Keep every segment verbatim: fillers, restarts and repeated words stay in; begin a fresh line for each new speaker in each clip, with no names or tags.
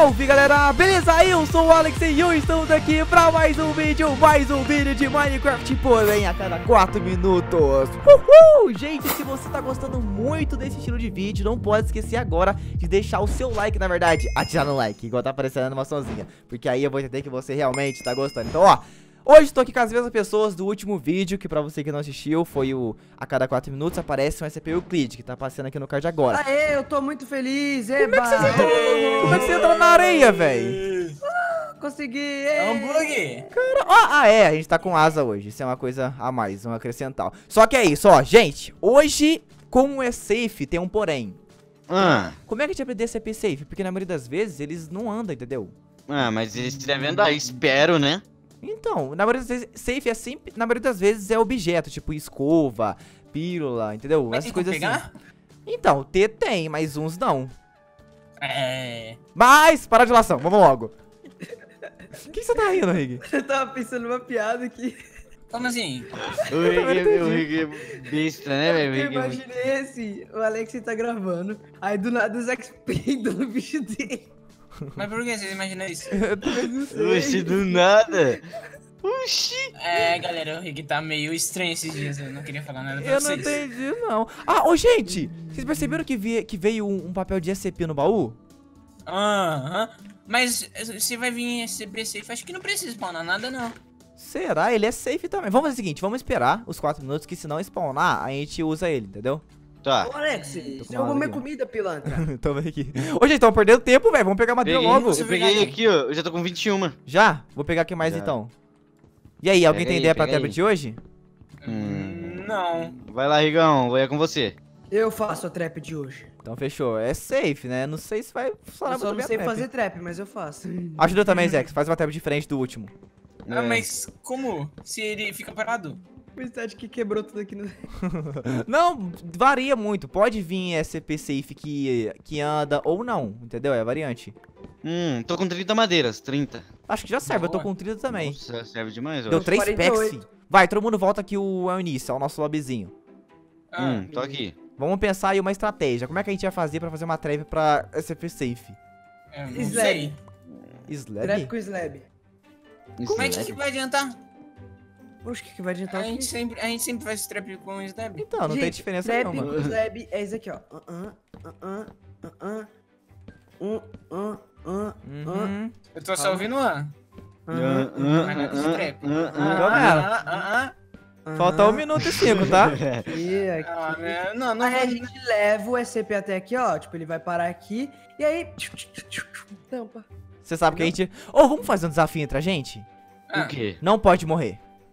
Salve galera, beleza? Eu sou o Alex e eu estamos aqui pra mais um vídeo, mais um vídeo de Minecraft, porém a cada quatro minutos. Uhul! Gente, se você tá gostando muito desse estilo de vídeo, não pode esquecer agora de deixar o seu like, na verdade, atirar no like, igual tá aparecendo a animaçãozinha, porque aí eu vou entender que você realmente tá gostando. Então, ó, hoje tô aqui com as mesmas pessoas do último vídeo, que pra você que não assistiu, foi o a cada quatro minutos aparece um S C P Euclid, que tá passando aqui no card agora.
Aê, eu tô muito feliz,
Como é que vocês entram, como é que você entra na areia, velho?
Consegui!
É um bug!
Cara, ó, ah é, a gente tá com asa hoje, isso é uma coisa a mais, um acrescental. Só que é isso, ó, gente, hoje, como é safe, tem um porém.
Ah,
Como é que a gente aprende S C P safe? Porque na maioria das vezes eles não andam, entendeu?
ah, mas eles devem andar, espero, né?
Então, na maioria das vezes, safe é sempre, na maioria das vezes é objeto, tipo escova, pílula, entendeu?
Mas
Essas
tem como
coisas assim.
pegar?
Então, T tem, mas uns não.
É...
Mas, para de lação, vamos logo. O que, que você tá rindo, Rig?
Eu tava pensando numa piada aqui.
Como assim?
O Rick, o Rick é besta, né, velho? O
Eu
Rick é muito-
imaginei assim, o Alex tá gravando, aí do nada os X peidam no bicho dele.
Mas por que você imagina isso?
Oxi, do nada. Oxi.
É, galera, o Rick tá meio estranho esses dias, eu não queria falar nada pra
Eu não
vocês.
entendi, não. Ah, ô, gente, vocês perceberam que, vi- que veio um, um papel de S C P no baú?
Aham. Mas se vai vir S C P safe, acho que não precisa spawnar nada, não.
Será? Ele é safe também. Vamos fazer o seguinte, vamos esperar os quatro minutos, que se não spawnar, a gente usa ele, entendeu?
Tá.
Ô Alex,
com
você
uma
roubou minha
asa aqui.
comida, pilantra.
Tamo aqui. Ô, gente, tamo perdendo tempo, velho. Vamos pegar madeira
Peguei,
logo.
eu peguei aqui, ó. Eu já tô com vinte e um.
Já? Vou pegar aqui mais
Já.
então. E aí, alguém
Pega
tem
aí,
ideia pra
pega
tablet
aí.
de hoje?
Hum.
Não.
Vai lá, Rigão, vou ir com você.
Eu faço a trap de hoje.
Então fechou. É safe, né? Não sei se vai funcionar
Eu só
muito
não
bem a
sei
trap.
fazer trap, mas eu faço.
Ajuda também, Zex. Faz uma tab diferente do último.
Ah,
É.
mas como? Se ele fica parado?
O estádio que quebrou tudo aqui no...
Não, varia muito. Pode vir S C P safe que, que anda ou não, entendeu? É variante.
Hum, tô com trinta madeiras, trinta.
Acho que já serve, eu tô
Boa.
com trinta também.
Nossa, serve demais, ó.
Deu três
quarenta e
packs,
oito.
filho. Vai, todo mundo volta aqui o, é o início, é o nosso lobbyzinho.
Ah,
Hum, tô aqui.
Vamos pensar aí uma estratégia. Como é que a gente vai fazer pra fazer uma trap pra S C P safe?
eu não
Slab.
sei.
Slab?
Trap com slab.
Como é que, que vai adiantar?
Poxa, o que, que vai adiantar
A
aqui?
gente sempre, a gente sempre faz trap com slab.
Então, não tem
Gente,
diferença
trap
nenhuma.
com slab é isso aqui, ó. Ah, ah, ah, ah, ah, ah. Um, ah, ah, ah.
Uhum.
Eu tô só ouvindo uma.
Ah,
Aham.
ah,
Mas nada de
ah,
trap.
ah,
Então,
ah,
galera,
ah, ah,
Aham.
falta um minuto e cinco, tá?
Aqui, aqui.
ah. Ah, né? Não, não
Aí a
vou...
gente leva o S C P até aqui, ó. Tipo, ele vai parar aqui. E aí. Tampa.
Você sabe que a gente... Ô, vamos fazer um desafio entre a gente?
Ah,
O quê?
Não pode morrer.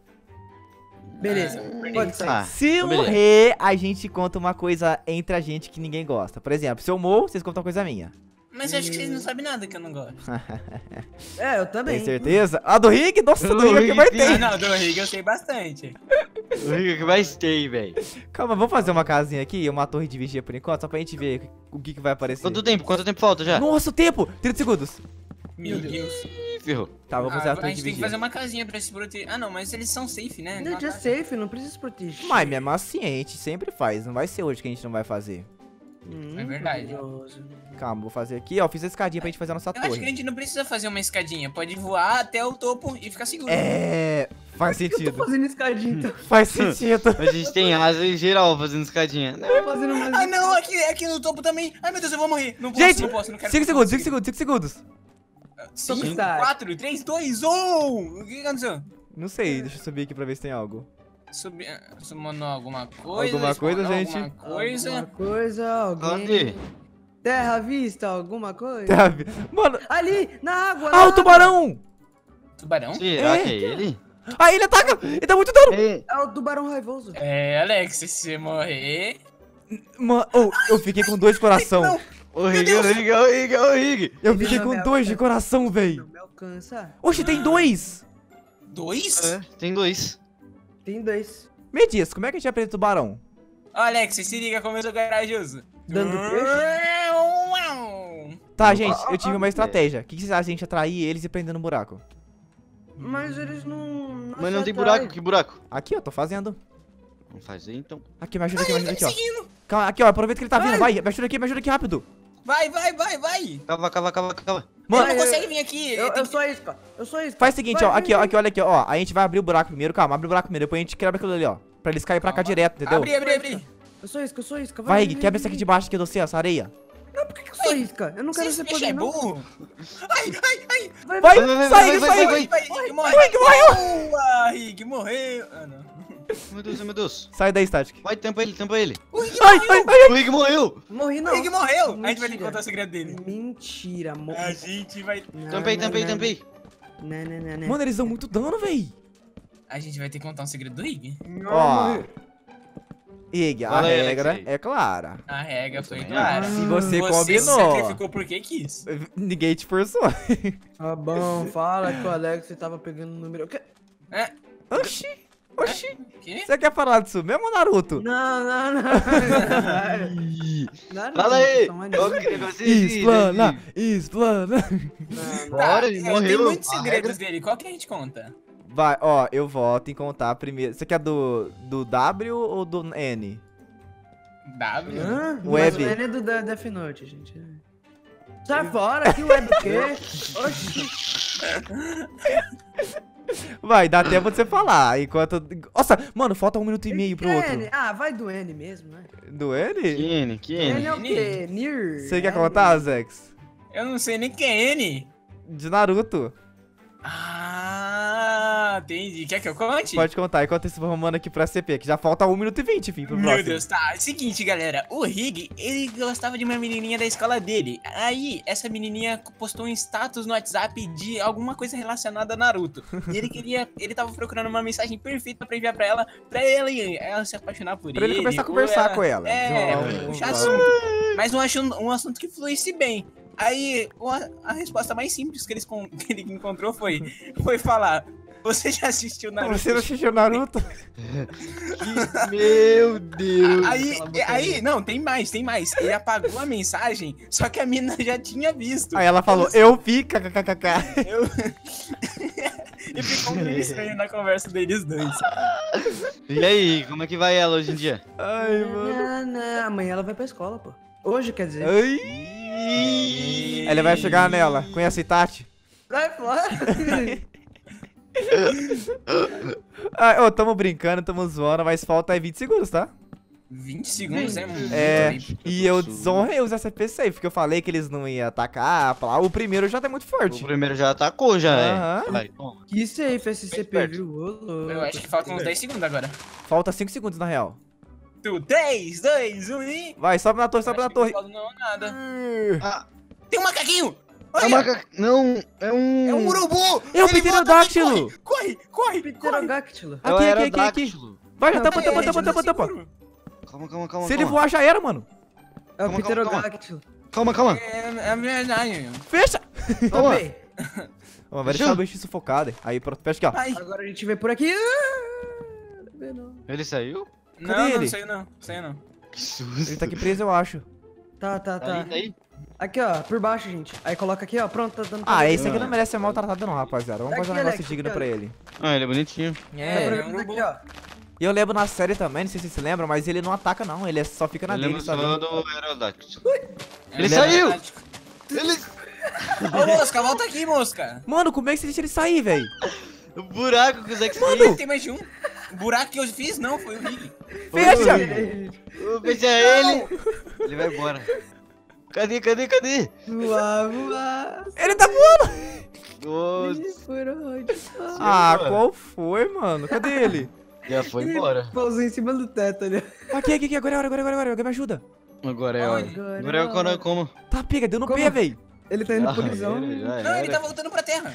Beleza.
Ah,
Pode sair.
Tá.
Se
então beleza.
morrer, a gente conta uma coisa entre a gente que ninguém gosta. Por exemplo, se eu morro, vocês contam uma coisa minha.
mas eu acho que vocês não sabem nada que eu não gosto.
É, eu também.
Tem certeza? A do Rick? Nossa, do
Do
Rick é que mais
Rick,
Ah,
tem.
não, do Rick eu sei bastante.
O Rick que mais tem, velho.
Calma, vamos fazer uma casinha aqui, uma torre de vigia por enquanto, só pra gente ver o que, que vai aparecer.
Quanto tempo? Quanto tempo falta já?
Nossa, o tempo! trinta segundos.
Meu Deus.
Ih, ferrou.
Tá, vou fazer
Ah,
a
a
torre de
gente tem que
vigia.
fazer uma casinha pra se proteger. Ah, não, mas eles são safe, né?
Não, é safe, não precisa se proteger.
Mas mesmo assim, a gente sempre faz. Não vai ser hoje que a gente não vai fazer.
Hum,
É verdade.
poderoso.
Calma, vou fazer aqui, ó. Fiz a escadinha pra gente fazer a nossa
Eu acho que a
torre.
gente não precisa fazer uma escadinha. Pode voar até o topo e ficar seguro.
É. Faz
Eu tô
sentido.
fazendo escadinha, então.
Faz sentido.
A gente tem asa em geral fazendo escadinha.
Eu tô fazendo mais.
Ah, não, aqui, aqui no topo também. Ai, meu Deus, eu vou morrer. Não posso,
Gente,
não posso, não quero.
cinco segundos, cinco segundos, cinco segundos.
cinco,
Superstar.
quatro, três, dois, um. O que aconteceu?
Não sei, deixa eu subir aqui pra ver se tem algo.
Subi... Summonou alguma coisa?
Alguma coisa,
spawnou
gente?
Alguma coisa?
Alguma coisa, alguém.
Onde?
Terra à vista, alguma coisa?
Sabe? Mano.
Ali, na água. na
Ah, o
água.
tubarão!
Tubarão?
Será
É.
que é ele?
Ah, ele ataca! Ele dá muito dano!
É.
É o tubarão raivoso.
É, Alex, se você morrer.
Mano, oh, eu fiquei com dois de coração.
Não.
O Rig, o Rig, o Rig, o Rig.
Eu
Ele
fiquei
não
com
me
dois de
alcança.
coração,
Não
velho.
me alcança.
Oxe, tem dois!
Dois?
É, tem dois.
Tem dois.
Me diz, como é que a gente aprende tubarão?
Ó, Alex, se liga como eu sou corajoso.
Dando
Tá, gente, eu
ah,
tive uma estratégia. O que, que vocês acham de a gente atrair eles e prender no buraco?
Mas eles não.
Mas não
se
tem
atraem.
buraco, que buraco?
Aqui, ó, tô fazendo.
Vamos fazer então.
Aqui, me ajuda aqui, me ajuda aqui, ó.
Seguindo.
Calma, aqui, ó, aproveita que ele tá vindo, vai, me ajuda aqui, me ajuda aqui rápido.
Vai, vai, vai, vai.
Cava, cava, cava, cava.
Mano,
Ele não consegue vir aqui.
Eu,
tem
eu
que-
sou isca. Eu sou isca.
faz o seguinte,
Vai,
ó.
vai,
Aqui, ó.
vai.
Aqui, ó. Aqui, olha aqui, ó. A gente vai abrir o buraco primeiro. Calma, abre o buraco primeiro. Depois a gente quebra aquilo ali, ó. Pra eles caírem pra cá
Calma.
direto, entendeu?
Abri, abri, abri.
Eu sou isca, eu sou isca.
Vai, Rig,
vai,
quebra
vai,
esse aqui
vai.
de baixo aqui, você, essa areia.
Não, por que que eu sou isca? Eu não quero
Esse
ser
peixe é
poder, não.
burro. Ai, ai, ai.
Vai,
Vai,
vai.
vai,
sai,
vai,
sai,
vai,
sai.
Vai, Rig, morre.
Rig, morreu.
Boa, Rig, morreu. Ah, não.
Meu Deus, meu Deus.
Sai daí, Static.
Vai, tampa ele, tampa ele.
O Rig
Ai,
morreu.
ai, ai.
O Rig morreu.
Morri
O
não.
Rig morreu. A gente vai ter que
Mentira.
contar o segredo dele.
Mentira, morri.
A gente vai...
Tampei, tampei, tampei.
Não, não, não, não.
Mano, eles dão muito dano, véi.
A gente vai ter que contar um segredo do Rig.
Ó. Rig, a
Fala aí,
regra
Alexei.
é clara.
A regra foi
também
clara.
Se você
Você
combinou.
sacrificou porque quis.
Ninguém te forçou.
Tá bom, fala que o Alex tava pegando o número. O quê?
É?
Oxi, oxi.
O quê?
Você quer falar disso mesmo, Naruto?
Não, não, não. Não, não,
Fala aí.
não, não,
Qual
não.
que negócio é esse?
Explana, explana.
Não,
Bora, ele
é, Tem
morreu.
muitos
A
segredos dele. Qual que a gente conta?
Vai, ó, eu voto em contar primeiro. Você quer do, do W ou do N?
W?
Hã?
Web.
Mas o N é do Da- Death Note, gente. Sai fora, que web o quê? Oxi.
Vai, dá tempo de você falar. Enquanto. Nossa, mano, falta um minuto e meio pro outro.
N. Ah, vai do N mesmo, né?
Do N?
Que N, que
N
N.
é o quê? Near.
Você quer
N.
contar, Zex?
Eu não sei nem quem é N.
De Naruto.
Ah, entendi. Quer que eu conte?
Pode contar, enquanto isso vou arrumando aqui pra C P, que já falta um minuto e vinte, enfim, pro
Meu
próximo.
Deus, tá. É o seguinte, galera. O Rig, ele gostava de uma menininha da escola dele. Aí, essa menininha postou um status no WhatsApp de alguma coisa relacionada a Naruto. E ele queria... Ele tava procurando uma mensagem perfeita pra enviar pra ela, pra ela, ela se apaixonar por
Pra ele
ele.
começar a
ou
conversar com ela.
É,
Um-
puxar
um-
assunto. Mas um assunto, um assunto que fluísse bem. Aí, uma- a resposta mais simples que, eles, con- que ele encontrou foi, foi falar... Você já assistiu Naruto?
Você não assistiu Naruto?
Meu Deus.
Aí, aí, não, tem mais, tem mais. Ele apagou a mensagem, só que a mina já tinha visto.
Aí ela falou, eu vi, kkkk.
Eu... e ficou um clima estranho na conversa deles dois.
E aí, como é que vai ela hoje em dia?
Ai, mano.
Não, não, amanhã ela vai pra escola, pô. Hoje, quer dizer.
Ai. Ele vai chegar nela. Conhece Itachi?
Sai fora.
Ah, ô, tamo brincando, tamo zoando, mas falta aí vinte segundos, tá?
vinte segundos é muito
É,
tempo.
e eu desonrei os S P C, porque eu falei que eles não iam atacar. falar, O primeiro já tá muito
O
forte.
primeiro já atacou, já
Aham.
é. Vai, toma.
Que safe esse C P,
Esperto.
viu? Ô, louco.
Eu acho que faltam uns dez segundos agora.
Falta cinco segundos, na real.
Tu, três, dois, um e...
Vai, sobe na torre, sobe na
Acho que
torre.
não falo não, nada.
Ah,
Tem um macaquinho!
é
Olha,
uma maca... Não, é um...
é um urubu!
É o
Ele
pterodáctilo.
volta aqui, Corre, corre, corre! corre.
Pterodáctilo.
É o
Aqui, aqui, aqui, aqui.
aerodáctilo.
Vai, já
Não,
tampa,
é,
tampa,
é,
tampa,
já
tampa,
tá
tampa.
seguro.
Calma, calma, calma.
Se ele
calma.
voar, já era, mano.
É o
Calma, calma,
pterodáctilo.
Calma, calma.
É, é verdade.
Fecha.
Calma.
Também.
Ó, vai deixar o bicho sufocado. Aí, pronto, fecha aqui, ó.
Ai,
Agora a gente vê por aqui. Ah, não vê não.
Ele saiu?
não,
Cadê
não
ele?
saiu não, saiu não.
Que susto.
Ele tá aqui preso, eu acho.
Tá, tá,
Tá
tá.
aí, tá aí.
Aqui, ó, por baixo, gente. Aí coloca aqui, ó. Pronto, tá dando pra
Ah,
ver.
esse aqui não merece ser maltratado não, rapaziada. Vamos
Tá
fazer um
aqui,
negócio
Alex,
digno
aqui,
pra
ó.
ele.
Ah, ele é bonitinho.
Tá por
É.
é um
aqui, ó.
E eu lembro na série também, não sei se vocês se lembram, mas ele não ataca não, ele é- só fica na
Ele
dele,
é
sabe?
só do aerodáctilo.
É
Ele saiu!
verdade.
Ele...
Ô, mosca, volta aqui, mosca.
Mano, como é que você deixa ele sair, velho?
O buraco que o Zex
Mano, tem mais de um. O buraco que eu fiz, não, foi o Rig.
Fecha!
Vou fechar ele. Ele vai embora. Cadê, cadê, cadê?
Voar, voar.
Ele tá voando!
Nossa,
Ele foi onde?
Ah,
agora?
qual foi, mano? Cadê ele?
já foi embora.
Pousou em cima do teto ali.
Aqui, aqui, aqui, agora é hora, agora é hora, agora é hora, alguém me ajuda.
Agora é hora.
Agora
Agora é o como, como.
Tá, pega, deu no
Como?
pé, velho.
Ele tá indo
Ah,
pro prisão.
ele já
Não, ele
era.
tá voltando pra terra.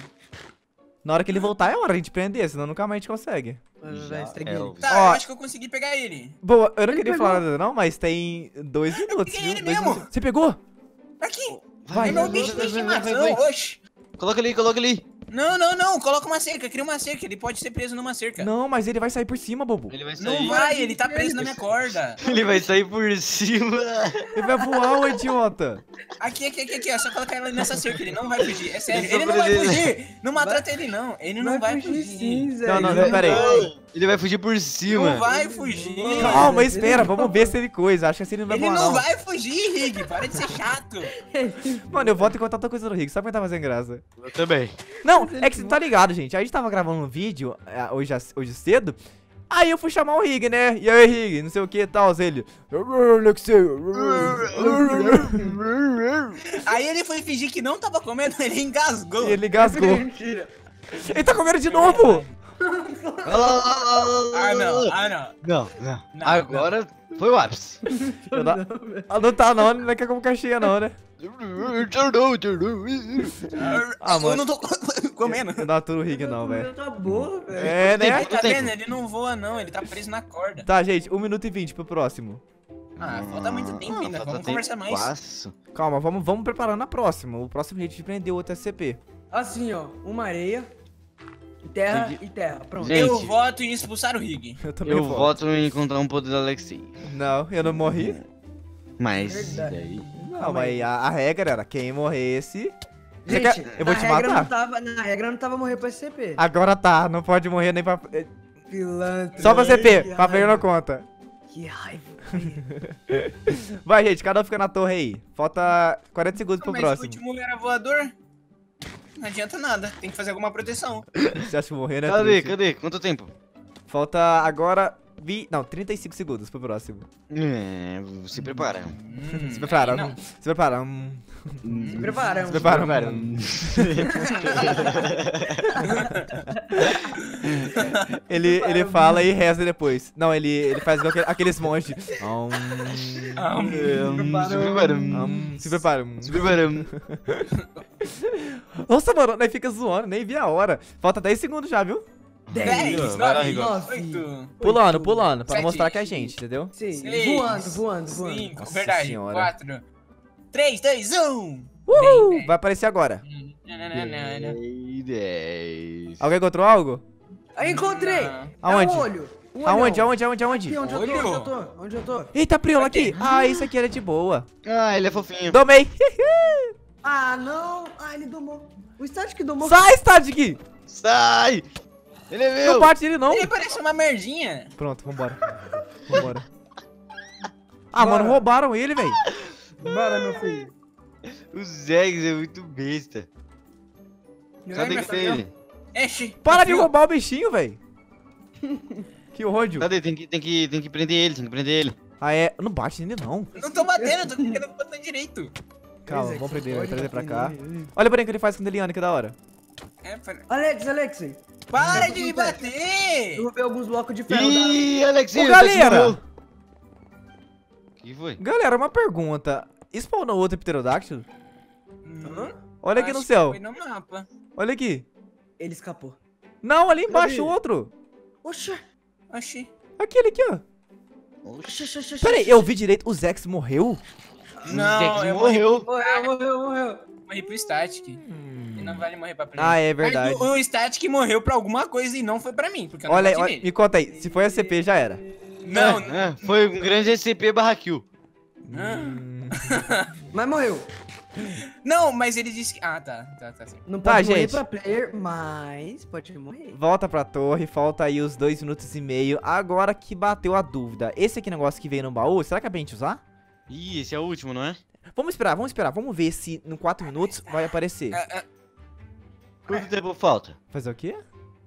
Na hora que ele voltar é hora de a gente prender, senão nunca mais a gente consegue.
Vai,
Já
vai, segue
é
ele.
o-
Tá,
Ó.
eu acho que eu consegui pegar ele.
Boa, eu não
Ele
queria
pegou.
falar nada não, mas tem dois minutos,
peguei
viu?
ele
Dois
mesmo.
minutos. Você pegou?
Aqui.
Vai,
É meu
vai,
bicho
vai,
de
vai, vai,
estimação,
vai.
oxe.
Coloca ali, coloca ali.
Não, não, não. Coloca uma cerca. Cria uma cerca. Ele pode ser preso numa cerca.
Não, mas ele vai sair por cima, bobo.
Ele vai sair.
Não vai. Ele tá preso na minha corda.
Ele vai sair por cima.
Ele vai voar, ô idiota.
Aqui, aqui, aqui, aqui. É só colocar ele nessa cerca. Ele não vai fugir. É sério.
Ele
Ele
tá
não vai
preso.
fugir. Não maltrata ele, não. Ele não vai
fugir
fugir.
sim, Zé.
Não, não,
Ele
não, pera aí.
vai.
Ele vai fugir por cima.
Não vai fugir.
Calma, espera, vamos ver se ele coisa. Acho que assim ele não vai
Ele
voar,
não
não.
vai fugir, Rig. Para de ser chato.
Mano, eu volto enquanto eu tô coisa no Rick, só pra tá fazendo graça.
Eu também.
Não, é que você não tá ligado, gente. A gente tava gravando um vídeo é, hoje, hoje cedo. Aí eu fui chamar o Rig, né? E aí, Rig, não sei o que e tal. Ele.
Aí ele foi fingir que não tava comendo, ele engasgou.
E ele gasgou.
Mentira.
Ele tá comendo de novo!
Ah, não, ah, não.
Não, não.
Não,
Agora foi o ápice.
Eu não, ah, não tá não, não é que é como caixinha não, né? Ah,
Eu
mano.
não tô comendo.
Eu não aturo o Rig não, velho.
Tá boa, velho.
É, né?
Aí, tá
tempo.
vendo? Ele não voa, não. Ele tá preso na corda.
Tá, gente, um minuto e vinte pro próximo.
Ah, falta muito tempo ainda.
Falta
Vamos
tempo.
conversar mais.
Passo.
Calma, vamos, vamos preparando a próxima. O próximo jeito de prender outro S C P.
Assim, ó. Uma areia. Terra
Entendi.
e terra. Pronto.
Gente.
Eu voto em expulsar o Rig.
Eu também
Eu
voto.
voto em encontrar um poder do Alexei.
Não, eu não morri.
Mas
Verdade.
daí...
Não, mas a, a regra era quem morresse. Você
Gente,
quer- eu vou
na
te
regra
matar?
Não tava, na regra não tava morrer pro S C P.
Agora tá, não pode morrer nem pra.
Pilantra.
Só pra C P,
Que
pra perder na
raiva.
conta.
Que raiva.
Vai, gente, cada um fica na torre aí. Falta quarenta segundos pro
Mas o
próximo.
último era voador. Não adianta nada. Tem que fazer alguma proteção.
Você acha que morrer, né?
Cadê?
triste?
Cadê? Quanto tempo?
Falta agora. Vi... Não, trinta e cinco segundos pro próximo.
É, se prepara.
Hum,
Se prepara,
aí não.
hum, se prepara. hum.
Se preparamos.
Se prepara, hum. ele, ele fala e reza depois. Não, ele, ele faz igual aquele- aqueles monges. Hum,
Ah, hum.
Se prepara.
hum, se prepara. hum.
Se prepara.
Nossa, mano, nós fica zoando, nem vi a hora. Falta dez segundos já, viu?
dez,
Vai lá,
nove,
Rigon.
oito,
Pulando, pulando, pra
Sete.
mostrar que é a gente, entendeu?
Sim.
seis,
Voando, voando, voando.
cinco,
Nossa
verdade.
senhora.
quatro, três, dois, um.
Uhul!
Bem, bem.
Vai aparecer agora.
Nananana.
dez.
Alguém encontrou algo?
Aí encontrei.
Não.
Aonde?
É um olho. Um
Aonde,
olhão.
aonde, aonde, aonde?
Aqui, onde eu tô,
Olho?
onde eu tô, onde eu tô.
Eita, Priola aqui! Ah, isso aqui era de boa.
Ah, ele é fofinho.
Domei!
Ah, não. Ah, ele domou. O Static domou.
Sai, Static!
Sai! Ele é
Não
meu!
bate nele, não.
Ele parece uma merdinha.
Pronto, vambora. Vambora. Ah,
Bora.
mano, roubaram ele, velho.
Bora, meu filho.
O Zegs é muito besta. Cadê que tem ele?
Enche.
Para de roubar o bichinho, velho. Que ódio.
Cadê? Tem que, tem, que, tem que prender ele, tem que prender ele.
Ah, é. Não bate nele, não.
Não tô batendo, tô clicando no botão direito.
Calma,
Pois é,
vamos
que
prender ele,
pode
trazer pra
bater
cá.
nele.
Olha o branco que ele faz com o Deliane, que da hora.
É, para...
Alex, Alexei.
para de me bater!
Eu vou ver alguns blocos de ferro. da-
Ih, Alexinho,
Ô, galera!
O que foi?
Galera, uma pergunta. Spawnou outro pterodáctilo?
Hum,
Olha aqui
acho
no
que
céu.
Foi no mapa.
Olha aqui.
Ele escapou.
Não, ali embaixo
Cadê?
outro.
Oxa.
Oxi.
Aquele aqui, ó.
Oxa, oxa, oxa.
Pera aí, eu vi direito. O Zex morreu?
Não,
Zex
eu
morreu.
Morreu, morreu, morreu.
morri pro Static. E não vale morrer pra Play.
Ah, é verdade.
Mas o, o Static morreu pra alguma coisa e não foi pra mim, porque eu não
Olha aí,
bati
olha,
nele.
me conta aí. Se foi a C P, já era.
Não,
É, é, foi um grande S C P barra kill.
Hum.
Mas morreu.
não, mas ele disse que... Ah, tá, tá, tá. certo.
Não
Tá,
pode morrer
gente.
pra player, mas pode morrer.
Volta pra torre, falta aí os dois minutos e meio. Agora que bateu a dúvida. Esse aqui negócio que veio no baú, será que é pra gente usar?
Ih, esse é o último, não é?
Vamos esperar, vamos esperar. Vamos ver se em quatro minutos vai aparecer.
Ah, ah,
Quanto tempo falta?
Fazer o quê?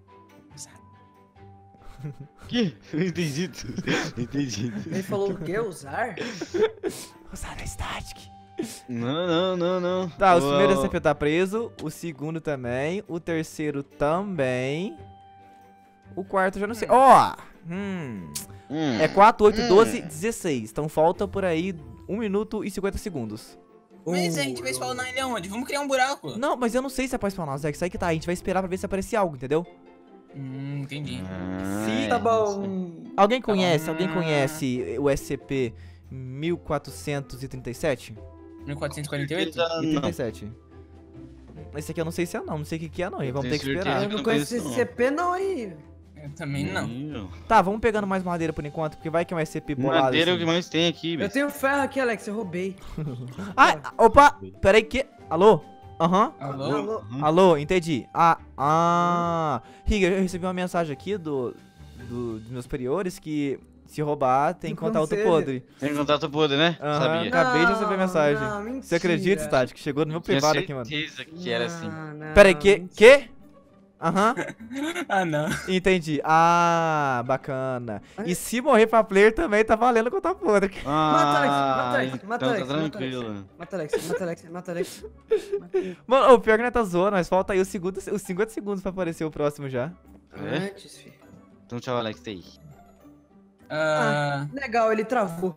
Que? Não entendi tudo. Não entendi tudo.
Ele falou o quê? Usar?
Usar a static.
Não, não, não, não.
Tá, o
Uou.
primeiro S C P tá preso. O segundo também. O terceiro também. O quarto eu já não sei. Ó! hum.
Hum.
É quatro, oito, doze, dezesseis. Então falta por aí um minuto e cinquenta segundos.
mas a gente vai spawnar ele aonde? Vamos criar um buraco.
Não, mas eu não sei se é pra spawnar, Zé. Isso aí que tá. A gente vai esperar pra ver se aparecer algo, entendeu?
Hum, entendi.
Ah,
Sim,
é.
Tá bom.
Alguém conhece? Alguém
Ah.
conhece o S C P mil quatrocentos e trinta e sete?
mil quatrocentos e quarenta e oito?
Ah,
E
não.
trinta e sete. Esse aqui eu não sei se é não, não sei o que que é não, e vamos ter
tenho
que
certeza
esperar.
Eu
que
não
não
conheço
conheço,
esse
não.
C P não, hein?
Eu também não.
Não.
Tá, vamos pegando mais madeira por enquanto, porque vai que é um S C P bolado
Madeira é o que
assim.
mais tem aqui,
Eu
velho.
tenho ferro aqui, Alex, eu roubei.
Ah, opa, peraí que... Alô? Aham.
Alô?
Alô?
Uhum.
Alô, entendi. Ah, ah. Riga, eu recebi uma mensagem aqui do, do, dos meus superiores que se roubar tem
Do
que contar outro
conselho.
podre.
Tem contato podre, né?
Aham,
Sabia.
acabei de receber a
Não,
mensagem.
não, mentira.
Você acredita, Stati, que chegou no meu
Tinha
privado aqui, mano?
certeza que era assim.
Não, não,
Peraí, que?
mentira.
Que? Aham,
Ah, não.
entendi. Ah, bacana. E se morrer pra player também tá valendo contar podre.
Mata Alex, mata
Ah,
Alex, mata
então
Alex,
tá
mata
tranquilo.
Mata Alex, mata Alex, mata Alex.
Mano, o pior que não tá zoando, mas falta aí os, segundos, os cinquenta segundos pra aparecer o próximo já.
É?
Antes, filho.
Então tchau, Alex, tá aí.
Ah,
Legal, ele travou.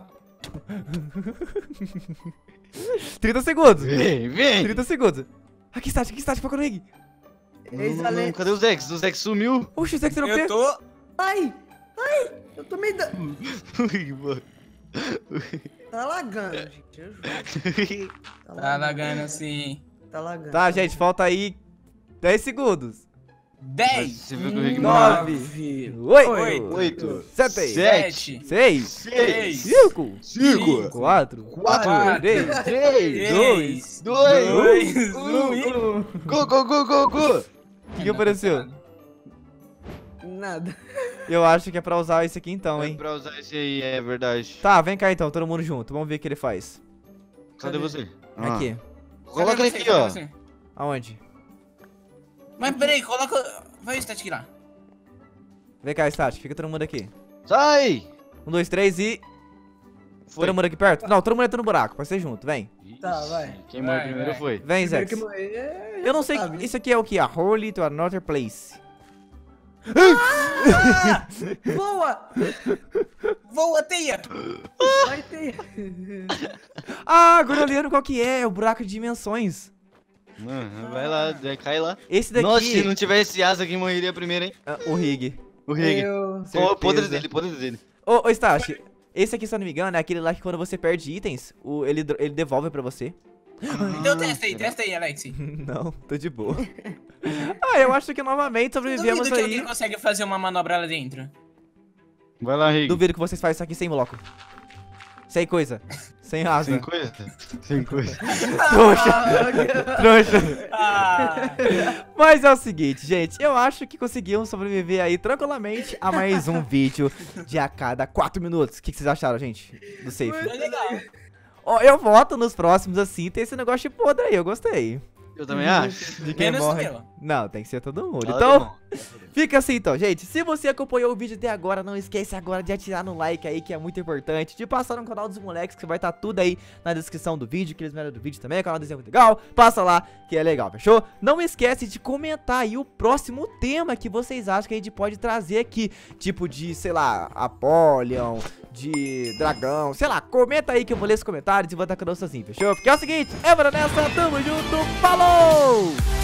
trinta segundos.
Vem, vem!
trinta segundos. Aqui está, aqui está, procura o Rig.
Eis
Não,
a
não,
lei.
cadê o Zex? O Zex sumiu.
Oxe, o Zex não
eu tô.
Ai, ai, eu tô meio da... Tá lagando, gente, eu juro.
Tá lagando assim.
Tá lagando.
Tá, gente, falta aí dez segundos.
dez,
Você viu que o Rig
Nove.
Nove.
oito,
Oito.
sete,
sete,
seis,
seis,
cinco,
Cinco.
quatro,
Quatro.
três,
Três.
dois,
Dois.
dois,
Um.
um e...
Go, go, go, go, go.
O que apareceu?
Nada.
Eu acho que é pra usar esse aqui então,
É
hein.
pra usar esse aí, é verdade.
Tá, vem cá então, todo mundo junto. Vamos ver o que ele faz.
Cadê você? Ah.
Aqui.
Coloca
Cadê
ele
você?
aqui,
Cadê
ó.
você?
Aonde?
Mas peraí, coloca... Vai o static lá.
Vem cá, Stat, fica todo mundo aqui.
Sai!
Um, dois, três e...
Foi.
Todo mundo aqui perto? Não, todo mundo entra no buraco, pode ser junto, vem.
Tá, vai.
Quem morreu
Vai,
primeiro
vai.
foi.
Vem,
Primeiro
Zex.
que morrer, é, já
Eu não sei,
sabe, né?
isso aqui é o que? A Holy to another place.
Voa!
Voa, teia!
Vai ter.
Ah, agora eu lembro qual que é, é o buraco de dimensões.
Mano, vai lá, vai- cai lá.
Esse daqui...
Nossa, se não tivesse asa, quem morreria primeiro, hein?
Ah, o Rig.
O Rig.
Eu...
Ó, o podre
certeza.
dele, podre dele.
Ô, ô Stash, esse aqui, se eu não me engano, é aquele lá que quando você perde itens, o, ele, dro- ele devolve pra você.
Então testa aí, testa aí, Alex.
Não, tô de boa. Ah, eu acho que novamente sobrevivemos
Duvido que
aí.
alguém consegue fazer uma manobra lá dentro.
Vai lá, Rig.
Duvido que vocês façam isso aqui sem bloco. Sem coisa. Sem asa.
Sem coisa? Sem coisa.
Trouxa. Trouxa.
Ah,
Mas é o seguinte, gente. Eu acho que conseguimos sobreviver aí tranquilamente a mais um vídeo de a cada quatro minutos. O que, que vocês acharam, gente? Do safe.
foi legal.
Ó, eu voto nos próximos assim. Tem esse negócio de podre aí. Eu gostei.
Eu também acho.
De quem
Menos
morre.
eu.
Não, tem que ser todo mundo.
Ah,
Então,
tá bom.
fica assim então, gente. Se você acompanhou o vídeo até agora, não esquece agora de atirar no like aí, que é muito importante. De passar no canal dos moleques, que vai estar tudo aí na descrição do vídeo, que eles me do vídeo também. O canal deles é muito legal. Passa lá, que é legal, fechou? Não esquece de comentar aí o próximo tema que vocês acham que a gente pode trazer aqui. Tipo de, sei lá, Apollyon, de dragão, sei lá. Comenta aí que eu vou ler os comentários e vou estar com sozinho, fechou? Porque é o seguinte, é bora nessa, tamo junto, falou!